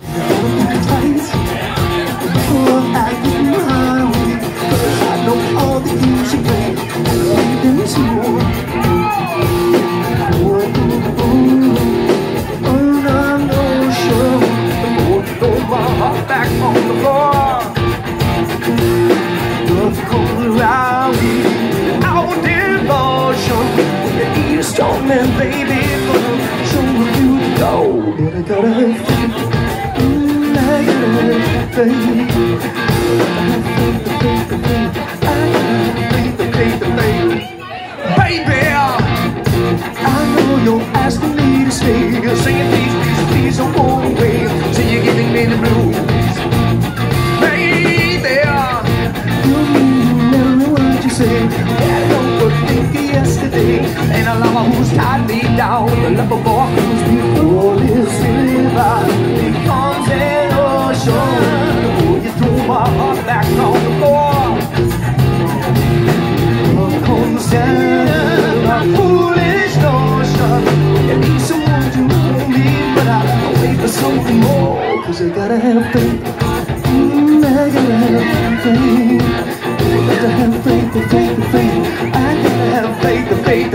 Man, baby, but I'm showing you the go. But I gotta have faith. I gotta have faith. I gotta have faith. Baby, I know you're asking me to stay. You're saying please don't go away. So you're giving me the blues. Baby, you remember what you say. I don't think yesterday. And a lover who's tied me down, a lover boy who's before this river becomes an ocean. Oh, you threw my heart back on the floor. Love comes down, my foolish notion. You need someone to hold me, but I wait for something more. Cause I gotta have faith. I gotta have faith. I gotta have faith, faith. I gotta have faith, faith.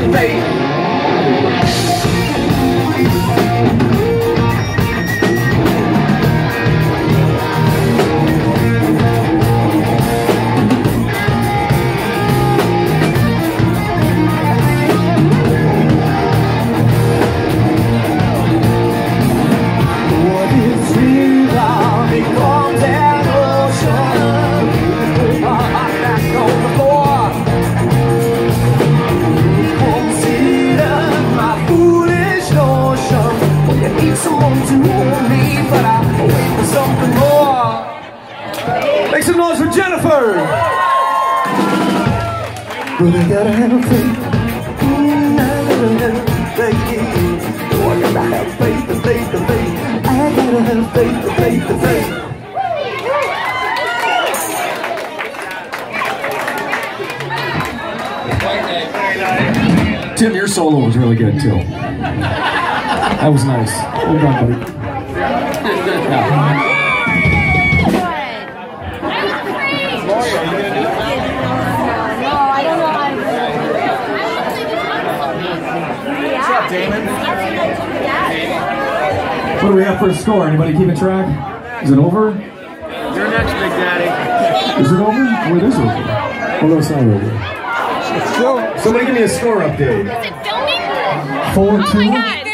What is real becomes an ocean. Put my heart back on the floor. Consider my foolish notion. Well, you need someone to hold me, but I wait for something more. Make some noise for Jennifer. But I gotta have faith. I gotta have faith. Oh, I gotta have faith. I gotta have faith. Tim, your solo was really good too. That was nice. Well done, buddy. Yeah. What's up, Damon? What do we have for a score? Anybody keeping track? Is it over? You're next, Big Daddy. Is it over? Wait, is it over? Oh, no, it's not over. It's still. Somebody give me a score update. Is it filming? 4-2. Oh my God.